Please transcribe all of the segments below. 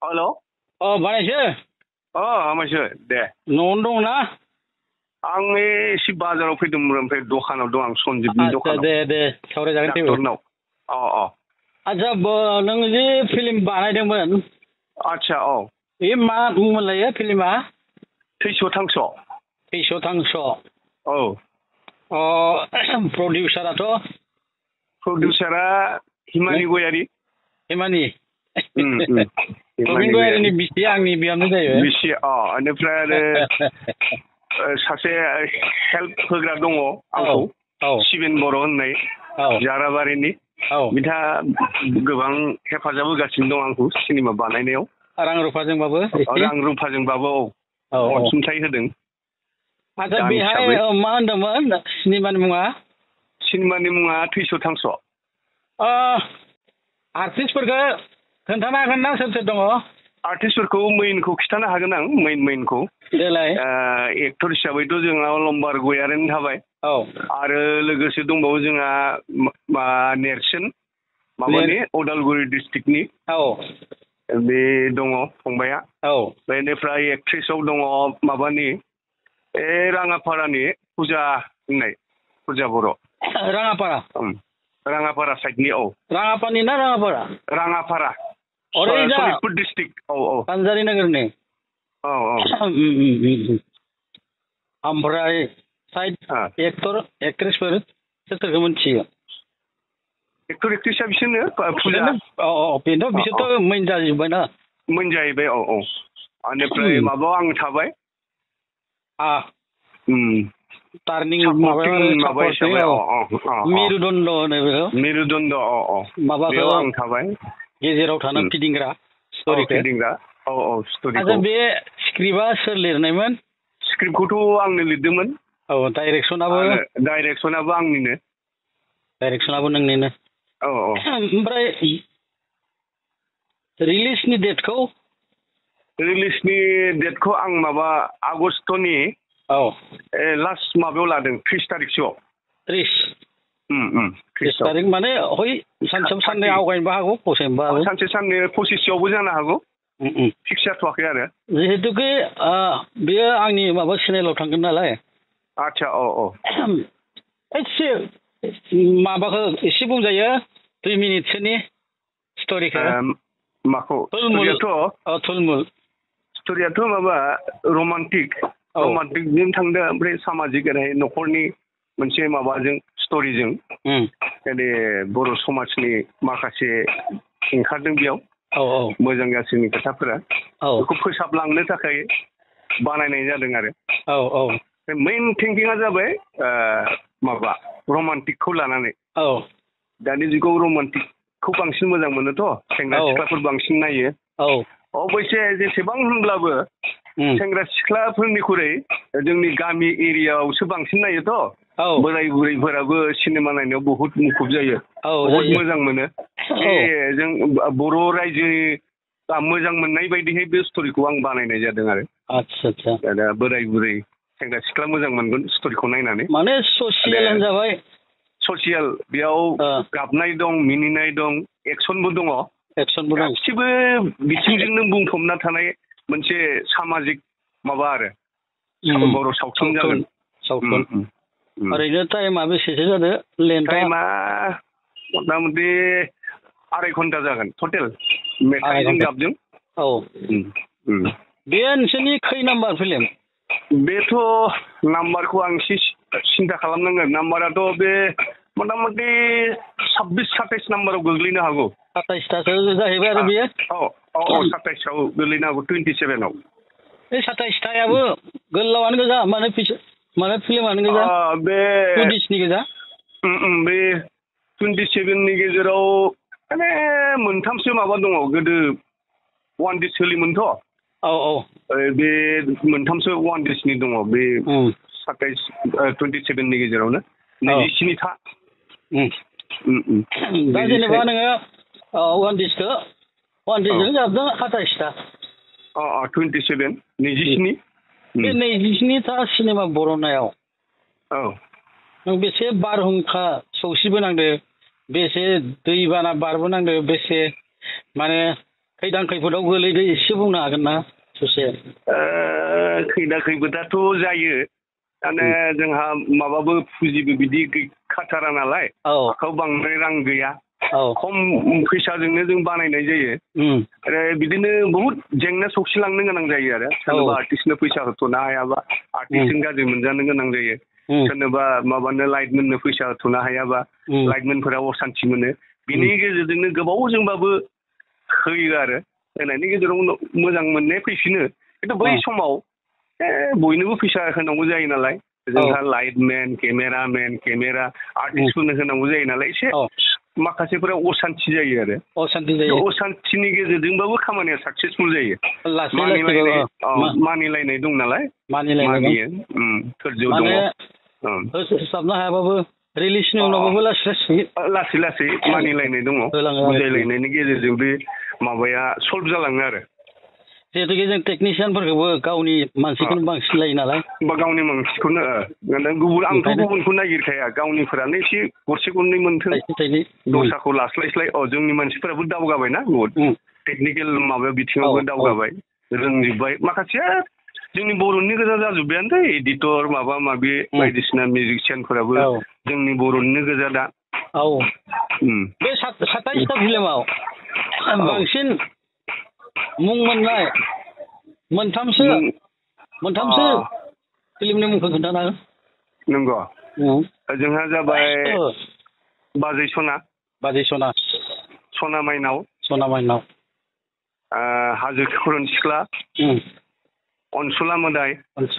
हेल'। बानायसो। हामायसो दे। न'आवनो दङ ना? आं एसे बाजाराव फैदोंमोन ओमफ्राय दखानाव दं आं सनजिबनि दखानाव। दे सावरायजागोन दे। डक्टरनाव। आदसा नों जि फिल्म बानायदोंमोन। आदसा औ। बे मा मुंमोनलायो फिल्मा? थैस' थांस'। थैस' थांस'। औ। प्रडिउसाराथ'? प्रडिउसारा हिमानि गयारि। हिमानि? हिमानि प्रबिन गयारिनि बिसि आंनि बिहामजो जायो। बिसि बेनिफ्राय आरो सासे हेल्प होग्रा दङ आंखौ। सिबिन बर' होननाय जाराबारिनि। बिथाङा गोबां हेफाजाब होगासिनो दं आंखौ सिनेमा बानायनायाव। रां रुफाजोंबाबो? रां रुफाजोंबाबो अनसुंथाइ होदों। आदसा बेहाय मा होनदोंमोन सिनेमानि मुङा? सिनेमानि मुङा थैस' थांस'। आर्टिस्टफोरखौ खोन्थानो हागोन ना सोर सोर दङ? आर्टिस्टफोरखौ मेइनखौ खिन्थानो हागोन आं मेइनखौ। देलाय। एक्टर हिसाबैथ' जोंहा अलंबार गयारिनि थाबाय। आरो लोगोसे दंबावो जोंहा नेरसोन माबानि उदालगुरि डिस्ट्रिक्टनि। बे दङ फंबाया। बेनिफ्राय एक्ट्रेसआव दङ माबानि राङापारानि फुजा होननाय फुजा बर'। राङापारा? राङापारा साइडनि राङापानि ना राङापारा? राङापारा। सनितपुर डिस्ट्रिक्ट। सानजारि नोगोरनि। ओमफ्राय साइड एक्टर एक्ट्रेसफोर सोर सोरखौ मिथियो? एक्टर एक्ट्रेसआ बिसोरनो फुजा। बेनोथ' बिसोरथ' मेइन जाजोब्बाय ना? मेइन जाहैबाय बेनिफ्राय माबायाव आं थाबाय। टार्निं मेरुदण्ड होनो बेखौ। मेरुदण्ड माबाखौ आं थाबाय। गेजेराव थाना फिदिंग्रा स्ट'रिखौ। आदसा बे स्क्रिप्टआ सोर लिरनायमोन? स्क्रिप्टखौथ' आंनो लिरदोंमोन। डाइरेक्सनाबो? डाइरेक्सनाबो आंनिनो। डाइरेक्सनाबो नोंनिनो? ओमफ्राय रिलिजनि डेटखौ? रिलिजनि डेटखौ आं माबा आगस्ट'नि लास्ट माबायाव लादों 30 तारिखसोआव। 30 तारिख माने सानसेयाव साननै आवगायनोबो हागौ फसायनोबो हागौ। सानसे साननै पसिसआवबो जानो हागौ। फिक्स जाथ'वाखै आरो। जिहेतुके बेयो आंनि माबा चेनेलाव थांगोन नालाय। आदसा एसे माबाखौ एसे बुंजायो 2 मिनिटसोनि स्ट'रिखौ। माखौ? स्ट'रियाथ' माबा रमान्टिकजों थांदों ओमफ्राय सामाजिक ओरैहाय न'खरनि मोनसे माबाजों स्ट'रिजों बर' समाजनि माखासे ओंखारदों बेयाव। मोजां गाज्रिनि खोथाफोरा बेखौ फोसाबलांनो थाखाय बानायनाय जादों आरो। मेइन थिंकिंआ जाबाय माबा रमान्टिकखौ लानानै। दानि जुगाव रमान्टिकखौ बांसिन मोजां मोनोथ', सेंग्रा सिख्लाफोर बांसिन नायो। अबयसे जेसेबां होनब्लाबो सेंग्रा सिख्लाफोरनिख्रुइ जोंनि गामि एरियायावसो बांसिन नायोथ'। बोराय बुरैफोराबो सिनेमा नायनायाव बहुद मुखुब जायो, बहुद मोजां मोनो। जों बर' रायजोनि मोजां मोननाय बायदिहाय बे स्ट'रिखौ आं बानायनाय जादों आरो। दा बोराय बुरै सेंग्रा सिख्ला मोजां मोनगोन स्ट'रिखौ नायनानै। माने ससियेल होनजाबाय। ससियेल, बेयाव गाबनाय दं, मिनिनाय दं, एक्सनबो दङ। गासिबो बिथिंजोंनो बुंफबना थानाय मोनसे सामाजिक माबा आरो बर' सावथुन जागोन। ओरैनो टाइमा बेसेसो जादो? टाइमा मथा मथि 2.5 घन्टा जागोन टटेल मेथाइजों गाबजों। बे नोंसोरनि खै नाम्बार फिल्म? बेथ' नाम्बारखौ आं एसे सिन्था खालामनांगोन। नाम्बाराथ' बे मथा मथि 26-27 नाम्बाराव गोग्लैनो हागौ। 27थासो जाहैबाय आरो बेयो? 27आव गोग्लैनो हागौ, 27आव। बे 27थायाबो गोलावानो गोजा, माने फिल्मानो गोजा? बे 20नि गोजा? बे 27नि गेजेराव माने मोनथामसो माबा दङ। गोदो 1 डिस सोलियोमोनथ'। बे मोनथामसो 1 डिसनि दङ। बे 27नि गेजेरावनो 27था। दा जेनेबा नोङो 1 डिसजों जाबदों 27था। 27, 27। बे 27था सिनेमा बर'नायाव नों बेसे बारहुंखा सौसिबोनांदो, बेसे दैबाना बारबोनांदो, बेसे माने खैदां खैफोदाव गोलैदो एसे बुंनो हागोन ना ससे? खैदा खैफोदाथ' जायो माने जोंहा माबाबो फुजिबो बिदि गैखाथारा नालाय आखायाव बांद्राय रां गैया खम फैसाजोंनो जों बानायनाय जायो आरो बिदिनो बहुद जेंना सौसिलांनो गोनां जायो आरो सोरनोबा आर्टिस्टनो फैसा होथ'नो हायाबा आर्टिस्टजों गाज्रि मोनजानो गोनां जायो सोरनोबा माबानो लाइटमेननो फैसा होथ'नो हायाबा लाइटमेनफोरा असान्थि मोनो बिनि गेजेरजोंनो गोबावजोंबाबो होयो आरो होनायनि गेजेराव मोजां मोननाय फैफिनो खिन्थु बै समाव बयनोबो फैसा होनांगौ जायो नालाय जोंहा लाइटमेन केमेरा आर्टिस्टफोरनो होनांगौ जायो नालाय एसे माखासेफोरा असान्थि जायो आरो असान्थिनि गेजेरजोंबाबो खामानिया साक्सेसफुल जायो मानिलायनाय दं नालाय मानियो धोर्ज दङ होस्लाबनो हायाबाबो रिलिजनि उनावबाबो लासै लासै मानिलायनाय दङ बुजायलायनायनि गेजेरजों बे माबाया सल्भ जालाङो आरो जिहेतु जों टेकनिसियानफोरखौबो गावनि मानसिखौनो बांसिन लायो नालाय गावनि मानसिखौनो आंथ' गुबुनखौ नागिरखाया गावनिफोरानो एसे गरसे गरनै मोनथों दस्राखौ लास्लायस्लाय जोंनि मानसिफोराबो दावगाबायना बहुद टेकनिकेल माबा बिथिङावबो दावगाबाय रोंजोब्बाय माखासेया जोंनि बर'नि गोजा जाजोब्बायानो एडिटर माबा माबि बायदिसिना मिउजिसियानफोराबो जोंनि बर'निनो गोजा दा बे 27टा फिल्माव बांसिन मुं मोननाय मोनथामसो फिल्मनि मुंखौ खोन्थानो हागोन नंगौ जोंहा जाबाय बाजै सना सना माइनाव हाजो खिखरन सिख्ला अनसुला मोदाय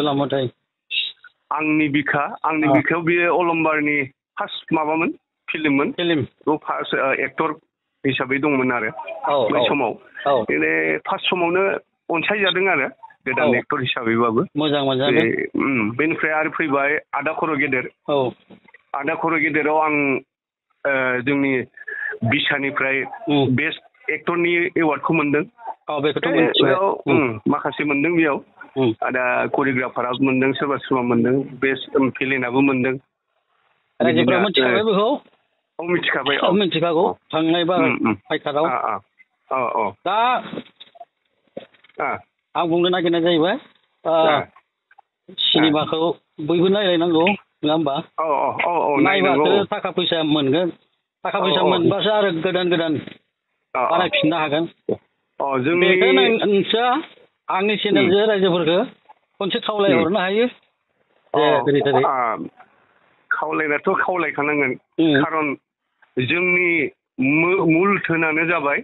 आंनि बिखायाव बेयो अलंबारनि फार्स्ट माबामोन फिल्ममोन बेयाव फार्स्ट एक्टर हिसाबै दंमोन आरो बै समाव फार्स्ट समावनो अनसायजादों आरो गोदान एक्टर हिसाबैबाबो मोजां बेनिफ्राय आरो फैबाय आदा खर' गेदेराव आं जोंनि बिसानिफ्राय बेस्ट एक्टरनि एवार्डखौ मोनदों माखासे मोनदों बेयाव आदा करिय'ग्राफाराबो मोनदों सोरबा मोनदों बेस्ट भिलेनाबो मोनदों रायजोफोरा मिथिखाबाय बेखौ मिथिखागौ थांनाय बार फायखाराव दा आं बुंनो नागिरनाय जाहैबाय सिनेमाखौ बयबो नायलायनांगौ नङा होमबा नायबासो थाखा फैसा मोनगोन थाखा फैसा मोनबासो आरो गोदान बानायफिननो हागोन बेखौ नोंसोर आंनि चेनेलजों रायजोफोरखौ खनसे खावलायहरनो हायो खावलायनायाथ' खावलायखानांगोन खारन जोंनि मुल धोनानो जाबाय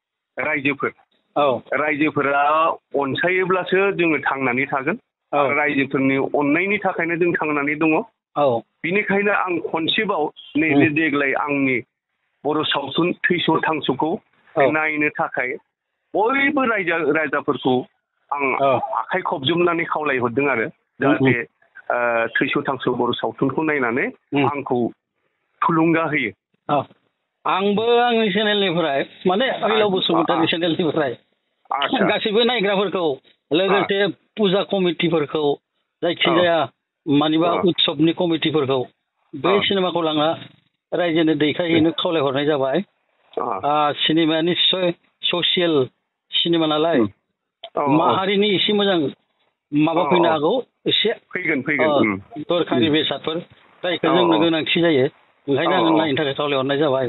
रायजोफोरा अनसायोब्लासो जोङो थांनानै थागोन रायजोफोरनि अननायनि थाखायनो जों थांनानै दङ बिनिखायनो आं खनसेबाव नैबे देग्लाय आंनि बर' सावथुन थैस' थांस'खौ नायनो थाखाय बयबो रायजाफोरखौ आं आखाइ खबजोबनानै खावलायहरदों आरो जाहाथे थैस' थांस' बर' सावथुनखौ नायनानै आंखौ थुलुंगा होयो आंबो आंनि चेनेलनिफ्राय माने अहिलाव बसुमतारी चेनेलनिफ्राय गासैबो नायग्राफोरखौ लोगोसे फुजा कमिटिफोरखौ जायखिजाया मानिबा उत्सबनि कमिटिफोरखौ बै सिनेमाखौ लांना रायजोनो दैथायहैनो खावलायहरनाय जाबाय सिनेमाया निस्सय ससियेल सिनेमा नालाय माहारिनि एसे मोजां माबा फैनो हागौ एसे फैगोन दरखारि बेसादफोर जायखौ जोंनो गोनांथि जायो ओंखायनो आं नायनो थाखाय खावलायहरनाय जाबाय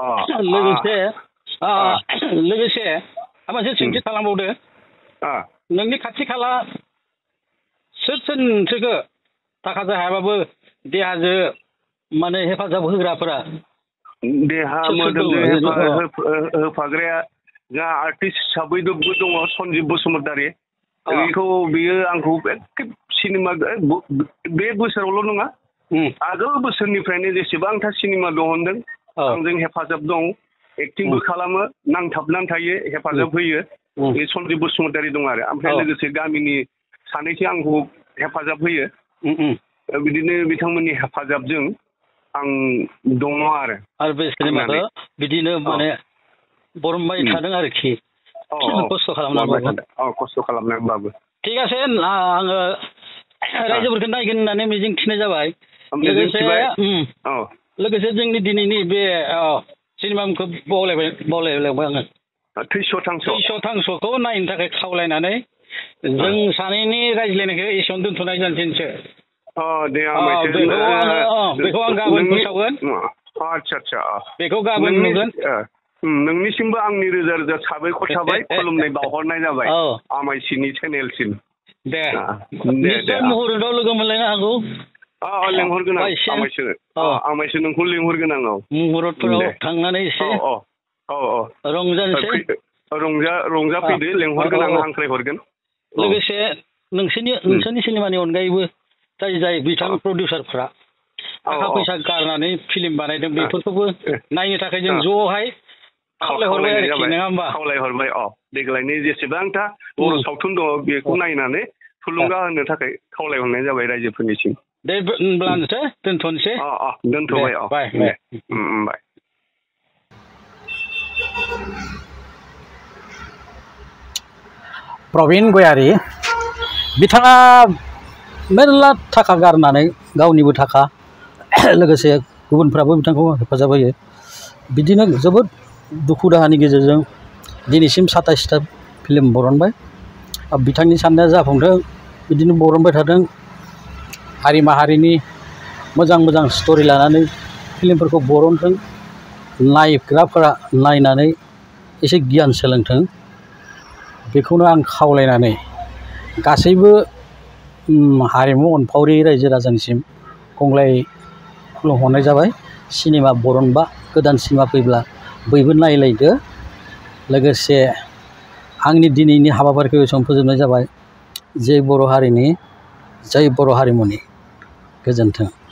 लोगोसे मोनसे सोंथि खालामबावदो नोंनि खाथि खाला सोर नोंसोरखौ थाखाजों हायाबाबो देहाजों माने हेफाजाब होग्राफोरा देहा मोदोमजों होफाग्राया जोंहा आर्टिस्ट हिसाबैबो दङ सन्जिब बसुमतारी बियो आंखौ एखे सिनेमा बे बोसोरावल' नङा आगोल बोसोरनिफ्रायनो जेसेबांथा सिनेमा दिहुनदों आंजों हेफाजाब दं एक्टिंबो खालामो नांथाबनानै थायो हेफाजाब होयो बे सन्जिब बसुमतारी दं आरो ओमफ्राय लोगोसे गामिनि सानैसो आंखौ हेफाजाब होयो बिदिनो बिथांमोननि हेफाजाबजों आं दङ आरो बे सिनेमाखौ बिदिनो माने बरनबाय थादों आरोखि खस्थ' खालामनांबाबो थिग আছে आङो रायजोफोरखौ नायगोन होननानै मिजिं थिनाय जाबाय लोगोसे जोंनि दिनैनि बे सिनेमाखौ बावलायलांबाय आङो थैस' थांस'खौ नायनो थाखाय खावलायनानै जों सानैनि रायज्लायनायखौ एसेयावनो दोनथ'नाय जानोसै। बेखौ आं गाबोन फोसावगोन। आदसा बेखौ गाबोन नुगोन। नोंनिसिमबो आंनि रोजा रोजा साबायखर थाबाय, खुलुमनाय बावहरनाय जाबाय आमायसिनि चेनेलसिम। दे निश्चय मुहुरताव लोगो मोनलायनो हागौ। लेंहरगोन आमायसो नोंखौ लेंहरगोन आं। मुहुरतफोराव थांनानै एसे रंजानोसै। रंजाफैदो, लेंहरगोन आं, हांख्रायहरगोन। लोगोसे नोंसोरनि सिनेमानि अनगायैबो जाय बिथां प्रडिउसारफ्रा थाखा फैसा गारनानै फिल्म बानायदों बेफोरखौबो नायनो थाखाय जों ज'हाय खावलायहरबाय आरोखि, नङा होमबा? खावलायहरबाय। देग्लायनि जेसेबांथा बर' सावथुन दङ बेखौ नायनानै थुलुंगा होनो थाखाय खावलायहरनाय जाबाय रायजोफोरनिसिम। दे होनब्लानोसै दोनथ'नोसै। दोनथ'बाय। बाय। प्रबिन गयारी बिथाङा मेरला थाखा गारनानै, गावनिबो थाखा लोगोसे गुबुनफ्राबो बिथांखौ हेफाजाब होयो। बिदिनो जोबोद दुखु दाहानि गेजेरजों दिनैसिम 27टा फिल्म बरनबाय। बिथांनि साननाया जाफुंथों, बिदिनो बरनबाय थाथों। हारि माहारिनि मोजां स्ट'रि लानानै फिल्मफोरखौ बरनथों, नायग्राफोरा नायनानै एसे गियान सोलोंथों। बेखौनो आं खावलायनानै गासैबो हारिमु अनफावरि रायजो राजानिसिम खंग्लाय खुलुमहरनाय जाबाय। सिनेमा बरनबा, गोदान सिनेमा फैब्ला बयबो नायलायदो। लोगोसे आंनि दिनैनि हाबाफारिखौ एसेयावनो फोजोबनाय जाबाय। जय बर' हारिनि, जय बर' हारिमुनि। गोजोन्थों।